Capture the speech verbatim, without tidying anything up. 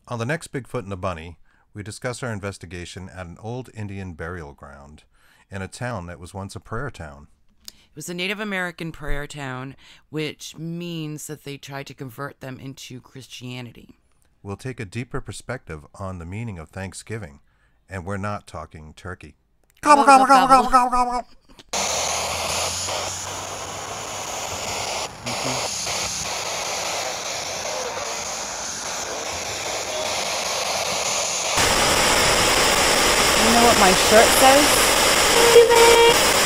On the next Bigfoot and the Bunny, we discuss our investigation at an old Indian burial ground in a town that was once a prayer town. It was a Native American prayer town, which means that they tried to convert them into Christianity. We'll take a deeper perspective on the meaning of Thanksgiving, and we're not talking turkey. Gobble, gobble, gobble, gobble, gobble, gobble. You know what my shirt says?